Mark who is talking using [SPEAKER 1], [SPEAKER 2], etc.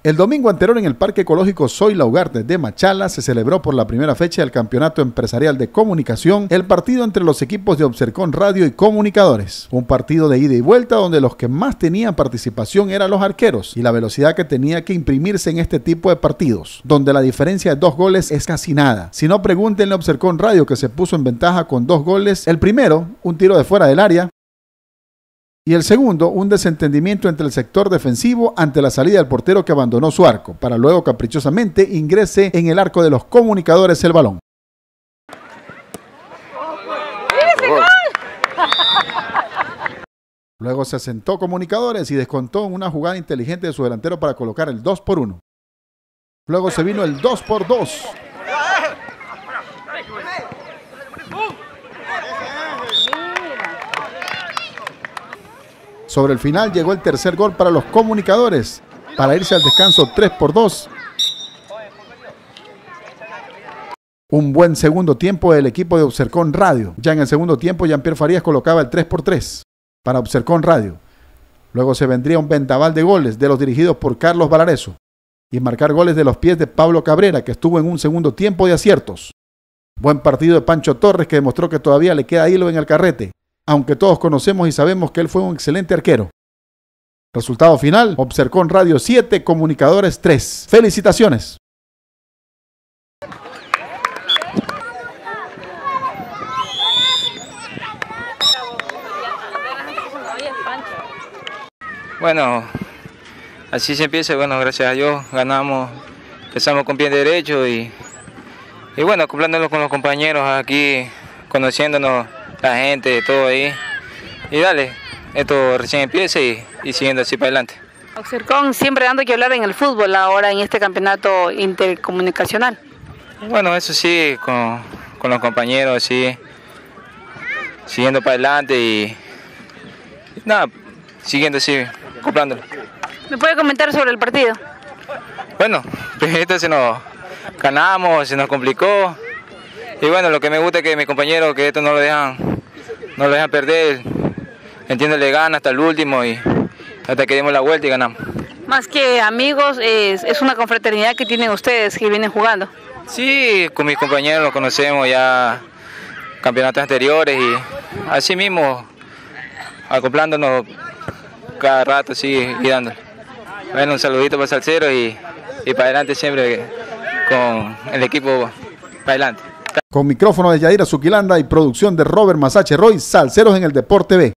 [SPEAKER 1] El domingo anterior en el Parque Ecológico Zoila Ugarte de Machala se celebró por la primera fecha del Campeonato Empresarial de Comunicación el partido entre los equipos de Obsercon Radio y Comunicadores. Un partido de ida y vuelta donde los que más tenían participación eran los arqueros y la velocidad que tenía que imprimirse en este tipo de partidos, donde la diferencia de 2 goles es casi nada. Si no, pregúntenle a Obsercon Radio, que se puso en ventaja con 2 goles. El primero, un tiro de fuera del área, y el segundo, un desentendimiento entre el sector defensivo ante la salida del portero que abandonó su arco, para luego caprichosamente ingrese en el arco de los Comunicadores el balón. Luego se asentó Comunicadores y descontó en una jugada inteligente de su delantero para colocar el 2-1. Luego se vino el 2-2. Sobre el final llegó el tercer gol para los Comunicadores, para irse al descanso 3-2. Un buen segundo tiempo del equipo de Obsercon Radio. Ya en el segundo tiempo, Jean-Pierre Farías colocaba el 3-3 para Obsercon Radio. Luego se vendría un vendaval de goles de los dirigidos por Carlos Valareso y marcar goles de los pies de Pablo Cabrera, que estuvo en un segundo tiempo de aciertos. Buen partido de Pancho Torres, que demostró que todavía le queda hilo en el carrete, aunque todos conocemos y sabemos que él fue un excelente arquero. Resultado final, Obsercon Radio 7, Comunicadores 3. ¡Felicitaciones!
[SPEAKER 2] Bueno, así se empieza. Bueno, gracias a Dios ganamos, empezamos con pie derecho y bueno, acoplándonos con los compañeros aquí, conociéndonos la gente, todo ahí. Y dale, esto recién empieza y siguiendo así para adelante.
[SPEAKER 3] Obsercon siempre dando que hablar en el fútbol ahora en este campeonato intercomunicacional.
[SPEAKER 2] Bueno, eso sí, con los compañeros, sí, siguiendo para adelante y nada, siguiendo así, acoplándolo.
[SPEAKER 3] ¿Me puede comentar sobre el partido?
[SPEAKER 2] Bueno, esto se nos ganamos, se nos complicó. Y bueno, lo que me gusta es que mis compañeros, que esto no lo dejan perder, entiéndele, gana hasta el último y hasta que demos la vuelta y ganamos.
[SPEAKER 3] Más que amigos, es una confraternidad que tienen ustedes que vienen jugando.
[SPEAKER 2] Sí, con mis compañeros los conocemos ya campeonatos anteriores y así mismo acoplándonos cada rato, sí, y dándole. Bueno, un saludito para Salceros y para adelante siempre con el equipo para adelante.
[SPEAKER 1] Con micrófono de Yadira Zuquilanda y producción de Robert Masache Roy, Salceros en el Deporte B.